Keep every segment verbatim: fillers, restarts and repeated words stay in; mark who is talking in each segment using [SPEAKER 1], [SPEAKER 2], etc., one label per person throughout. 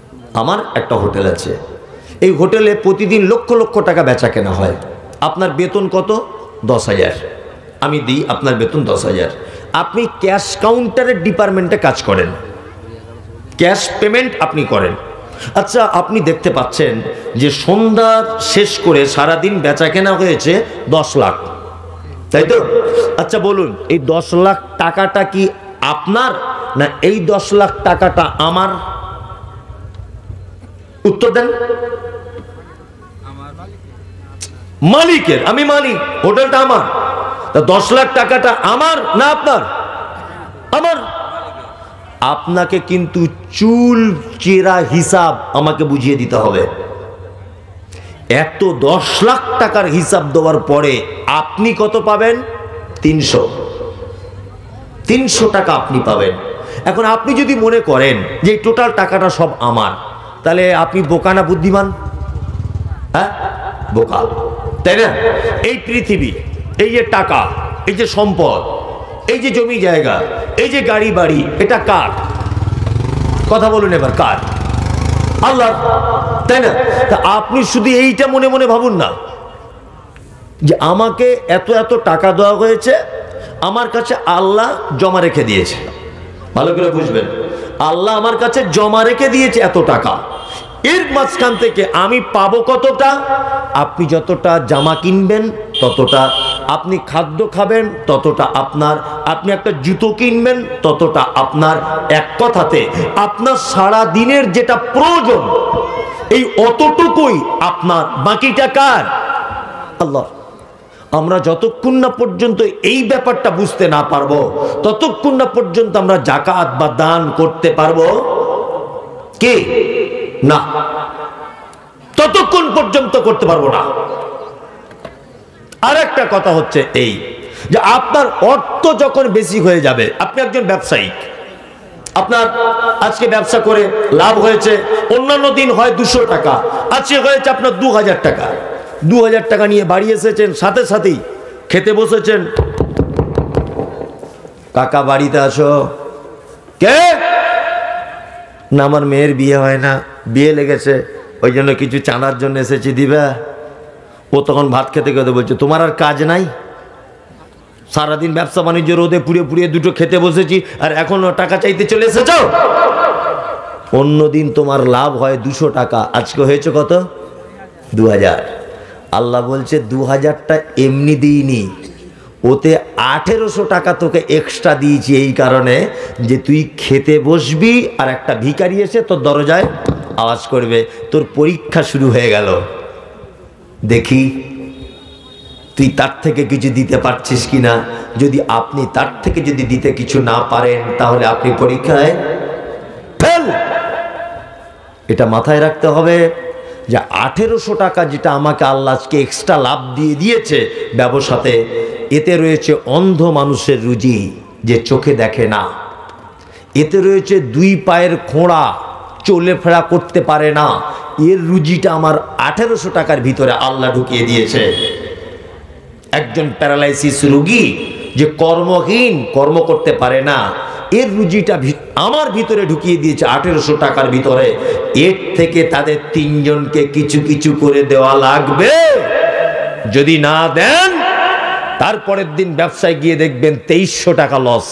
[SPEAKER 1] আমার একটা হোটেল আছে, এই হোটেলে প্রতিদিন লক্ষ লক্ষ টাকা বেচা কেনা হয়। আপনার বেতন কত? দশ হাজার। আমি দিই আপনার বেতন দশ হাজার। আপনি ক্যাশ কাউন্টারের ডিপার্টমেন্টে কাজ করেন, ক্যাশ পেমেন্ট আপনি করেন। আচ্ছা, আপনি দেখতে পাচ্ছেন যে সন্ধ্যা শেষ করে সারাদিন বেচা কেনা হয়েছে দশ লাখ, তাই তো? আচ্ছা বলুন, এই দশ লাখ টাকাটা কি আপনার না এই দশ লাখ টাকাটা আমার? উত্তর দেন। মালিকের। আমি মালিক, হোটেলটা আমার। তা দশ লাখ টাকাটা আমার না আপনার? আমার। আপনাকে কিন্তু চুল চেরা হিসাব আমাকে বুঝিয়ে দিতে হবে। এত দশ লাখ টাকার হিসাব দেওয়ার পরে আপনি কত পাবেন? তিনশো তিনশো টাকা আপনি পাবেন। এখন আপনি যদি মনে করেন যে টোটাল টাকাটা সব আমার, তাহলে আপনি বোকা না বুদ্ধিমান? হ্যাঁ, বোকা, তাই না? এই পৃথিবী, এই যে টাকা, এই যে সম্পদ, এই যে জমি জায়গা, এই যে গাড়ি বাড়ি, এটা কার? কথা বলুন এবার, কার? আল্লাহ, তাই না? তা আপনি শুধু এইটা মনে মনে ভাবুন না যে আমাকে এত এত টাকা দেওয়া হয়েছে, আমার কাছে আল্লাহ জমা রেখে দিয়েছে। ভালো করে বুঝবেন, আল্লাহ আমার কাছে জমা রেখে দিয়েছে এত টাকা। এর মাঝখান থেকে আমি পাবো কতটা? আপনি যতটা জামা কিনবেন ততটা, আপনি খাদ্য খাবেন ততটা আপনার, আপনি একটা জুতো কিনবেন ততটা আপনার। এক কথাতে আপনার সারা দিনের যেটা প্রয়োজন এই অতটুকুই আপনার, বাকিটা কার? আল্লাহ। আমরা যতক্ষণ না পর্যন্ত এই ব্যাপারটা বুঝতে না পারবো ততক্ষণ না পর্যন্ত আমরা যাকাত বা দান করতে পারবো কে? না, ততক্ষণ পর্যন্ত করতে পারবো না। আর একটা কথা হচ্ছে এই যে আপনার অর্থ যখন বেশি হয়ে যাবে, আপনি একজন ব্যবসায়ী, আপনার আজকে ব্যবসা করে লাভ হয়েছে, অন্যান্য দিন হয় দুশো টাকা, আজকে হয়েছে আপনার দু হাজার টাকা। দু হাজার টাকা নিয়ে বাড়ি এসেছেন, সাথে সাথেই খেতে বসেছেন। কাকা বাড়িতে আসো। কে? না, আমার মেয়ের বিয়ে হয় না, বিয়ে লেগেছে, ওই জন্য কিছু চাঁদার জন্য এসেছি, দিবা? ও তখন ভাত খেতে খেতে বলছে, তোমার আর কাজ নাই? সারাদিন ব্যবসা বাণিজ্য রোদে পুড়ে পুড়িয়ে দুটো খেতে বসেছি, আর এখনো টাকা চাইতে চলে এসেছ? অন্যদিন তোমার লাভ হয় দুশো টাকা, আজকে হয়েছে কত? দু হাজার। আল্লাহ বলছে দু হাজারটা এমনি দিইনি, ওতে আঠেরোশো টাকা তোকে এক্সট্রা দিয়েছি এই কারণে যে তুই খেতে বসবি আর একটা ভিখারি এসে তোর দরজায় আওয়াজ করবে, তোর পরীক্ষা শুরু হয়ে গেল, দেখি তুই তার থেকে কিছু দিতে পারছিস কিনা। যদি আপনি তার থেকে যদি দিতে কিছু না পারেন তাহলে আপনি পরীক্ষায় ফেল। এটা মাথায় রাখতে হবে যে আঠেরোশো টাকা যেটা আমাকে আল্লাহ আজকে এক্সট্রা লাভ দিয়ে দিয়েছে ব্যবসাতে, এতে রয়েছে অন্ধ মানুষের রুজি যে চোখে দেখে না, এতে রয়েছে দুই পায়ের খোঁড়া, চলে ফেরা করতে পারে না, এর রুজিটা আমার আঠেরোশো টাকার ভিতরে আল্লাহ ঢুকিয়ে দিয়েছে। একজন প্যারালাইসিস রোগী যে কর্মহীন, কর্ম করতে পারে না, এর রুজিটা আমার ভিতরে ঢুকিয়ে দিয়েছে আঠেরোশো টাকার ভিতরে। এর থেকে তাদের তিনজনকে কিছু কিছু করে দেওয়া লাগবে। যদি না দেন তারপরের দিন ব্যবসায় গিয়ে দেখবেন তেইশশো টাকা লস।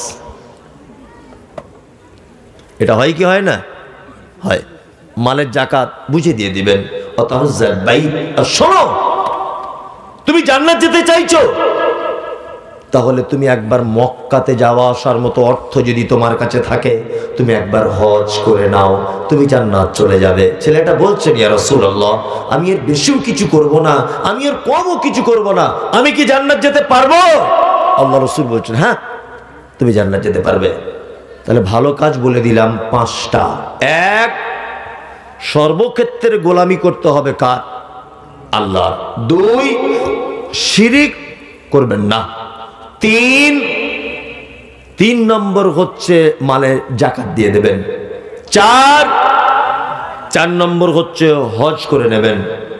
[SPEAKER 1] এটা হয় কি হয় না? হয়। মালের জাকাত বুঝে দিয়ে দিবেন। শোনো, তুমি জান্নাত যেতে চাইছো, তাহলে তুমি একবার মক্কাতে যাওয়া আসার মতো অর্থ যদি তোমার কাছে থাকে, তুমি একবার হজ করে নাও, তুমি জান্নাত চলে যাবে। ছেলেটা বলছেন, ইয়া রাসূলুল্লাহ, আমি এর বেশিও কিছু করব না, আমি এর কমও কিছু করব না, আমি কি জান্নাত যেতে পারবো? আল্লাহ রাসূল বলছেন, হ্যাঁ তুমি জান্নাত যেতে পারবে। তাহলে ভালো কাজ বলে দিলাম পাঁচটা। এক, সর্বক্ষেত্রে গোলামি করতে হবে কার? আল্লাহ। দুই, শিরিক করবেন না। তিন তিন নম্বর হচ্ছে মালে জাকাত দিয়ে দেবেন। চার চার নম্বর হচ্ছে হজ করে নেবেন।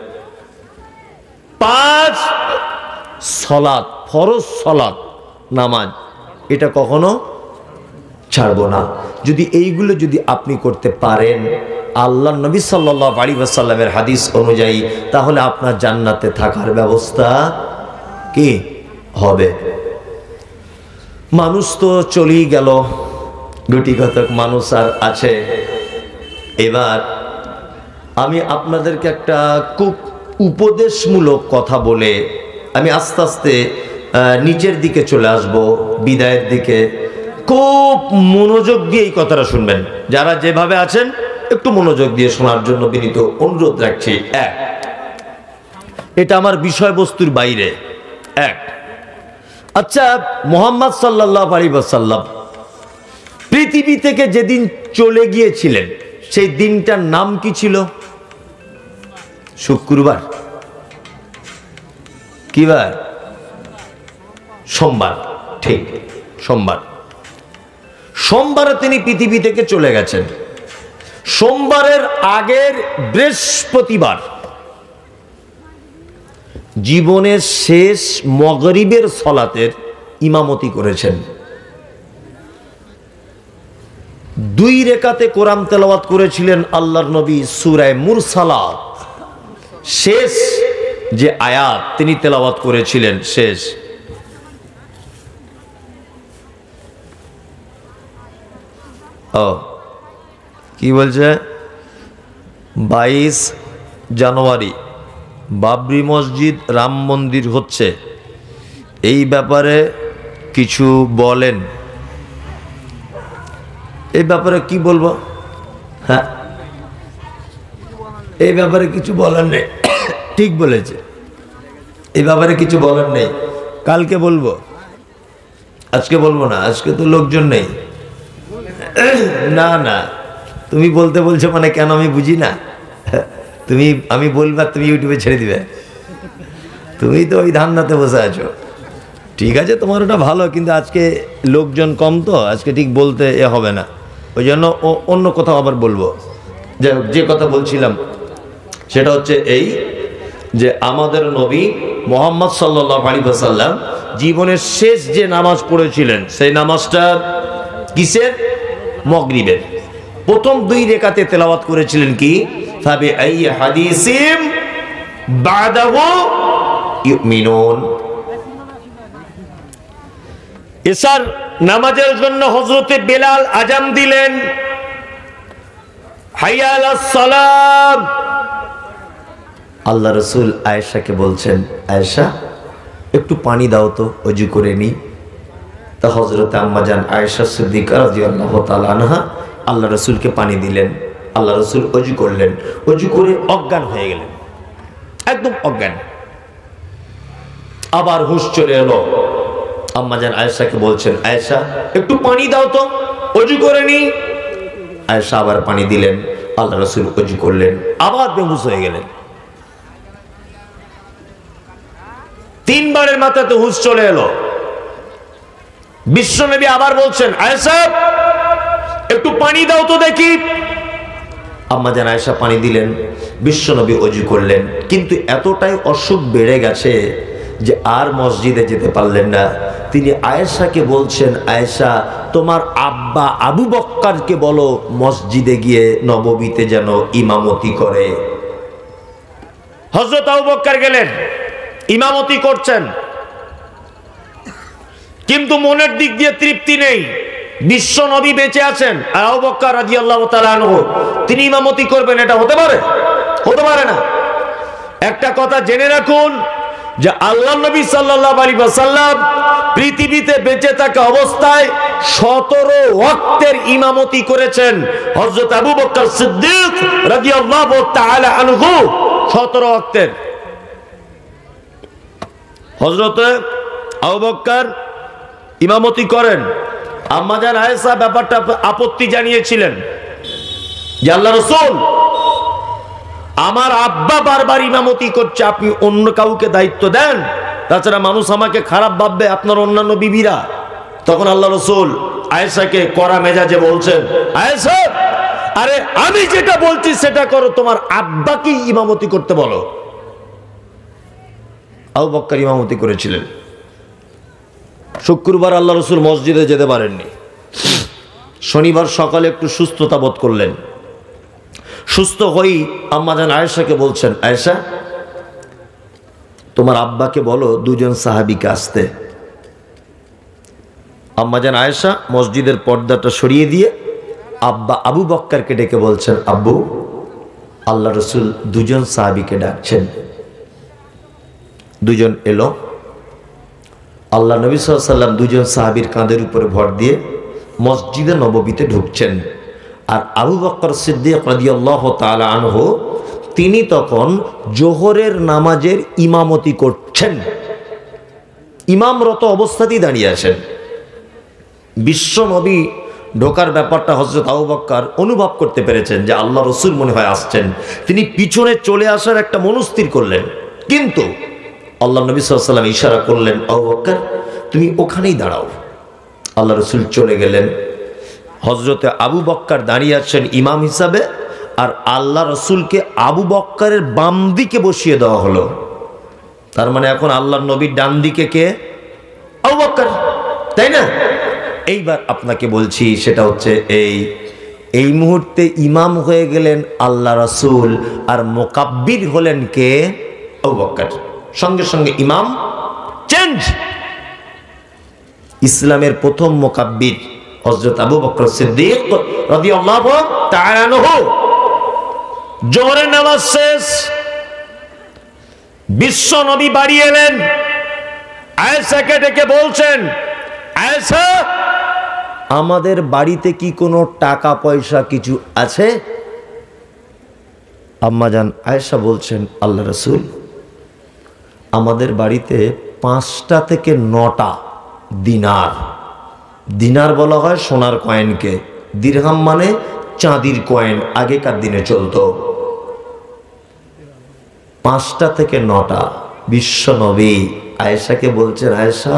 [SPEAKER 1] পাঁচ, সলাত, ফরজ সলাত, নামাজ, এটা কখনো ছাড়বো না। যদি এইগুলো যদি আপনি করতে পারেন আল্লাহ নবী সাল্লাল্লাহু আলাইহি ওয়াসাল্লামের হাদিস অনুযায়ী, তাহলে আপনার জান্নাতে থাকার ব্যবস্থা কি হবে। মানুষ তো চলেই গেল, গুটি কতক মানুষ আর আছে। এবার আমি আপনাদেরকে একটা খুব উপদেশমূলক কথা বলে আমি আস্তে আস্তে নিচের দিকে চলে আসব, বিদায়ের দিকে। খুব মনোযোগ দিয়ে এই কথাটা শুনবেন, যারা যেভাবে আছেন একটু মনোযোগ দিয়ে শোনার জন্য বিনীত অনুরোধ রাখছি। এক, এটা আমার বিষয়বস্তুর বাইরে। এক, আচ্ছা, মুহাম্মদ সাল্লাল্লাহু আলাইহি ওয়াসাল্লাম পৃথিবী থেকে যেদিন চলে গিয়েছিলেন সেই দিনটার নাম কি ছিল? শুক্রবার? কি বার? সোমবার। ঠিক, সোমবার। সোমবারে তিনি পৃথিবী থেকে চলে গেছেন। সোমবারের আগের বৃহস্পতিবার জীবনের শেষ মাগরিবের সালাতের ইমামতি করেছেন। দুই রেকাতে কোরআন তেলাওয়াত করেছিলেন আল্লাহর নবী সূরা মুরসালাত। শেষ যে আয়াত তিনি তেলাওয়াত করেছিলেন, শেষ। ও কি বলছে? বাইশ জানুয়ারি বাবরি মসজিদ রাম মন্দির হচ্ছে, এই ব্যাপারে কিছু বলেন। এই ব্যাপারে কি বলবো? হ্যাঁ, এই ব্যাপারে কিছু বলার নেই। ঠিক বলেছে, এই ব্যাপারে কিছু বলার নেই। কালকে বলবো, আজকে বলবো না, আজকে তো লোকজন নেই। না না, তুমি বলতে বলছো মানে কেন আমি বুঝি না। তুমি আমি বলবো তুমি ইউটিউবে ছেড়ে দিবে, তুমি তো ওই ধান্দাতে বসে আছো। ঠিক আছে, তোমার ওটা ভালো, কিন্তু আজকে লোকজন কম তো আজকে ঠিক বলতে এ হবে না, ওই জন্য ও অন্য কোথাও আবার বলবো। যে যে কথা বলছিলাম সেটা হচ্ছে এই যে আমাদের নবী মুহাম্মদ সাল্লাল্লাহু আলাইহি ওয়াসাল্লাম জীবনের শেষ যে নামাজ পড়েছিলেন সেই নামাজটা কিসের? মাগরিবের। প্রথম দুই রেকাতে তেলাওয়াত করেছিলেন কি? ফাবি আই হাদিসিম বাদাহু ইউমিনুন। এশার নামাজের জন্য হযরতে বেলাল আজান দিলেন, হাইয়া আলাস সালাম। আল্লাহ রাসূল আয়েশাকে বলছেন, আয়েশা একটু পানি দাও তো, ওযু করে নি। তা হযরত আম্মা জান আয়েশা সিদ্দিকা রাদিয়াল্লাহু তাআলা আনহা আল্লাহ রাসূলকে পানি দিলেন। আল্লাহ রাসূল ওযু করলেন, ওযু করে অজ্ঞান হয়ে গেলেন, একদম অজ্ঞান। আবার হুঁশ চলে এলো। আম্মা জান আয়েশাকে বলছেন, আয়েশা একটু পানি দাও তো, ওযু করে নি। আয়েশা আবার পানি দিলেন, আল্লাহ রাসূল ওযু করলেন, আবার বেহুশ হয়ে গেলেন। তিনবারের মাথাতে হুঁশ চলে এলো। বিশ্বনবী আবার বলছেন, আয়েশা একটু পানি দাও তো দেখি। আম্মা জান আয়েশা পানি দিলেন, বিশ্বনবী ওযু করলেন। কিন্তু এতটাই অসুখ বেড়ে গেছে যে আর মসজিদে যেতে পারলেন না। তিনি আয়েশাকে বলছেন, আয়েশা তোমার আব্বা আবু বক্করকে বলো মসজিদে গিয়ে নববীতে যেন ইমামতি করে। হযরত আবু বক্কর গেলেন, ইমামতি করছেন, কিন্তু মনের দিক দিয়ে তৃপ্তি নেই। বিশ্ব নবী বেঁচে আছেন আর আবু বকর রাদিয়াল্লাহু তাআলা আনহু তিনি ইমামতি করবেন, এটা হতে পারে? হতে পারে না। একটা কথা জেনে রাখুন যে আল্লাহর নবী সাল্লাল্লাহু আলাইহি ওয়াসাল্লাম পৃথিবীতে বেঁচে থাকা অবস্থায় সতেরো ওয়াক্তের ইমামতি করেছেন। হযরত আবু বকর সিদ্দিক রাদিয়াল্লাহু তাআলা আনহু সতেরো ওয়াক্তের। হযরত আবু বকর ইমামতি করেন। আম্মা জান আয়েশা ব্যাপারটা আপত্তি জানিয়েছিলেন যে আল্লাহ রাসূল আমার আব্বা বারবার ইমামতি করছে, আপনি অন্য কাউকে দায়িত্ব দেন, তাছাড়া মানুষ আমাকে খারাপ ভাববে, আপনার অন্যান্য বিবিরা। তখন আল্লাহ রাসূল আয়েশাকে কড়া মেজাজে বলছেন, আয়েশা আরে আমি যেটা বলছি সেটা করো, তোমার আব্বাকে ইমামতি করতে বলো। আবু বকর ইমামতি করেছিলেন। শুক্রবার আল্লাহ রাসূল মসজিদে যেতে পারেননি। শনিবার সকালে একটু সুস্থতা বোধ করলেন। সুস্থ হয়েই আম্মাজান আয়েশাকে বলছেন, আয়েশা তোমার আব্বাকে বলো দুজন সাহাবীকে আসতে। আম্মাজান আয়েশা মসজিদের পর্দাটা সরিয়ে দিয়ে আব্বা আবু বক্করকে ডেকে বলছেন, আব্বু আল্লাহ রসুল দুজন সাহাবীকে ডাকছেন। দুজন এলো। আল্লাহ নবী সাল্লাল্লাহু আলাইহি ওয়াসাল্লাম দুজন সাহাবীর কাঁধের উপরে ভর দিয়ে মসজিদে নববীতে ঢুকছেন। আর আবু বকর সিদ্দিক রাদিয়াল্লাহু তাআলা আনহু তিনি তখন জোহরের নামাজের ইমামতি করছেন, ইমামরত অবস্থাতেই দাঁড়িয়ে আছেন। বিশ্ব নবী ঢোকার ব্যাপারটা হযরত আবু বকর অনুভব করতে পেরেছেন যে আল্লাহ রসুল মনে হয় আসছেন। তিনি পিছনে চলে আসার একটা মনস্থির করলেন, কিন্তু আল্লাহ নবী সাল্লাল্লাহু আলাইহি ওয়াসাল্লাম ইশারা করলেন, আবু বকর তুমি ওখানেই দাঁড়াও। আল্লাহ রসুল চলে গেলেন। হজরতে আবু বক্কর দাঁড়িয়ে আছেন ইমাম হিসাবে, আর আল্লাহ রসুলকে আবু বক্করের বাম দিকে বসিয়ে দেওয়া হলো। তার মানে এখন আল্লাহ নবীর ডান দিকে কে? আবু বক্কর, তাই না? এইবার আপনাকে বলছি সেটা হচ্ছে এই এই মুহূর্তে ইমাম হয়ে গেলেন আল্লাহ রসুল, আর মুকাব্বির হলেন কে? আবু বক্কর। সঙ্গে সঙ্গে ইমাম চেঞ্জ। ইসলামের প্রথম মুকাব্বির হযরত আবু বকর সিদ্দিক রাদিয়াল্লাহু তাআলা আনহু। জোহরের নামাজ শেষ, বিশ্ব নবী বাড়ি এলেন। আয়েশাকে ডেকে বলছেন, আয়েশা আমাদের বাড়িতে কি কোনো টাকা পয়সা কিছু আছে? আম্মাজান আয়েশা বলছেন, আল্লাহ রাসূল আমাদের বাড়িতে পাঁচটা থেকে নটা দিনার, দিনার বলা হয় সোনার কয়েনকে, দিরহাম মানে চাঁদির কয়েন, আগেকার দিনে চলতো। পাঁচটা থেকে নটা। বিশ্ব নবী আয়েশাকে বলছেন, আয়েশা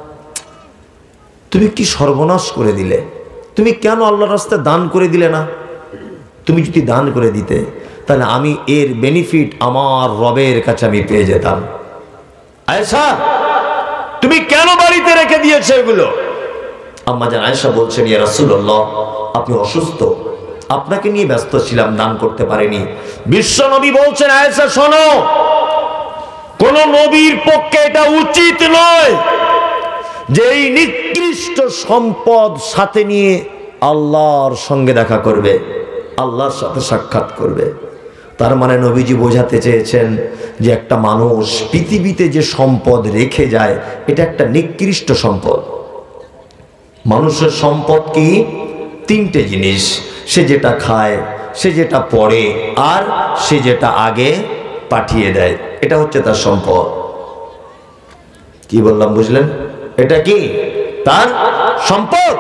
[SPEAKER 1] তুমি কি সর্বনাশ করে দিলে, তুমি কেন আল্লাহর রাস্তায় দান করে দিলে না? তুমি যদি দান করে দিতে তাহলে আমি এর বেনিফিট আমার রবের কাছে আমি পেয়ে যেতাম। আয়েশা তুমি কেন বাড়িতে রেখে দিয়েছো এগুলো? আম্মাজান আয়েশা বলছেন, ইয়া রাসূলুল্লাহ আপনি অসুস্থ, আপনাকে নিয়ে ব্যস্ত ছিলাম, দান করতে পারিনি। বিশ্ব নবী বলছেন, আয়েশা শোনো, কোন নবীর পক্ষে এটা উচিত নয় যে এই নিকৃষ্ট সম্পদ সাথে নিয়ে আল্লাহর সঙ্গে দেখা করবে, আল্লাহর সাথে সাক্ষাৎ করবে। তার মানে নবীজি বোঝাতে চেয়েছেন যে একটা মানুষ পৃথিবীতে যে সম্পদ রেখে যায় এটা একটা নিকৃষ্ট সম্পদ। মানুষের সম্পদ কি? তিনটে জিনিস, সে যেটা খায়, সে যেটা পড়ে, আর সে যেটা আগে পাঠিয়ে দেয়, এটা হচ্ছে তার সম্পদ। কি বললাম বুঝলেন? এটা কি তার সম্পদ।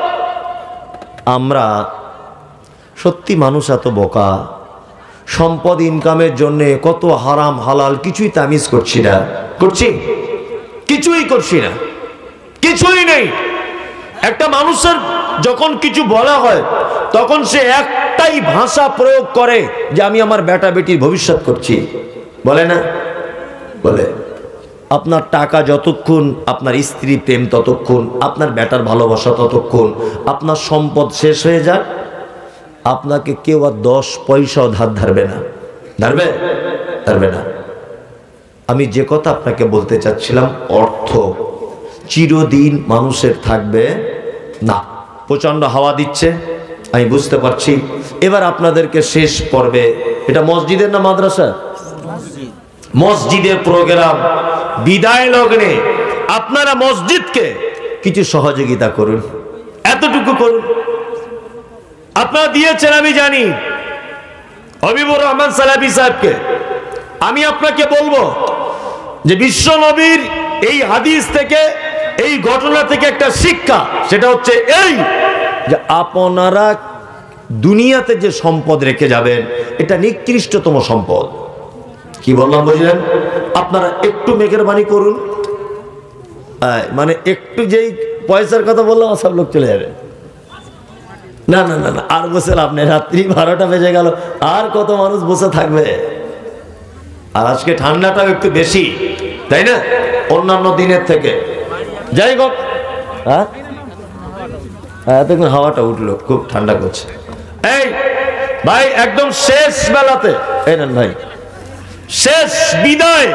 [SPEAKER 1] আমরা সত্যি মানুষ এত বোকা, সম্পদ ইনকামের জন্য কত হারাম হালাল কিছুই তামিজ করছি না, করছি কিছুই করছি না, কিছুই নেই। একটা মানুষের যখন কিছু বলা হয় তখন সে একটাই ভাষা প্রয়োগ করে যে আমি আমার বেটা বেটির ভবিষ্যৎ করছি, বলে না? বলে। আপনার টাকা যতক্ষণ, আপনার স্ত্রী প্রেম ততক্ষণ, আপনার বেটার ভালোবাসা ততক্ষণ, আপনার সম্পদ শেষ হয়ে যাক আপনাকে কেউ আর দশ পয়সাও ধার ধারবে না। ধারবে? ধারবে না। আমি যে কথা আপনাকে বলতে চাচ্ছিলাম, অর্থ চিরদিন মানুষের থাকবে না। প্রচন্ড হাওয়া দিচ্ছে আমি বুঝতে পারছি। এবার আপনাদেরকে শেষ পর্বে, এটা মসজিদের না মাদ্রাসা? মসজিদের প্রোগ্রাম, বিদায় লগ্নে আপনারা মসজিদকে কিছু সহযোগিতা করুন, এতটুকু করুন। আপনারা দিয়েছেন আমি জানি, হবিবুর রহমান সালাফি সাহেবকে। আমি আপনাকে বলবো যে বিশ্ব নবীর এই হাদিস থেকে, এই ঘটনা থেকে একটা শিক্ষা, সেটা হচ্ছে এই যে আপনারা দুনিয়াতে যে সম্পদ রেখে যাবেন এটা নিকৃষ্টতম সম্পদ। কি বললাম বুঝলেন? আপনারা একটু মেহেরবানি করুন, মানে একটু যেই পয়সার কথা বললাম সব লোক চলে যাবে। না না না না, আর বসে লাভ নেই, রাত্রি বারোটা বেজে গেল, আর কত মানুষ বসে থাকবে? আর আজকে ঠান্ডাটাও একটু বেশি, তাই না, অন্যান্য দিনের থেকে। যাই হোক, হ্যাঁ এতক্ষণ হাওয়াটা উঠলো, খুব ঠান্ডা করছে। এই ভাই একদম শেষ বেলাতে এই নেন ভাই, শেষ বিদায়।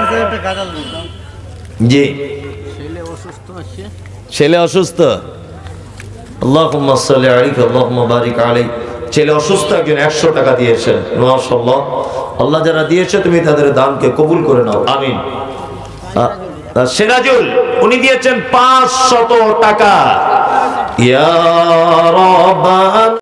[SPEAKER 1] জি ছেলে অসুস্থ, আল্লাহুম্মা সাল্লি আলাইহি আল্লাহুম্মা বারিক আলাইহি। ছেলে অসুস্থ, একজন একশো টাকা দিয়েছেন, মাশাআল্লাহ। আল্লাহ যারা দিয়েছে তুমি তাদের দানকে কবুল করে নাও, আমিন। সিরাজুল উনি দিয়েছেন পাঁচশত টাকা। ইয়া রাব্বানা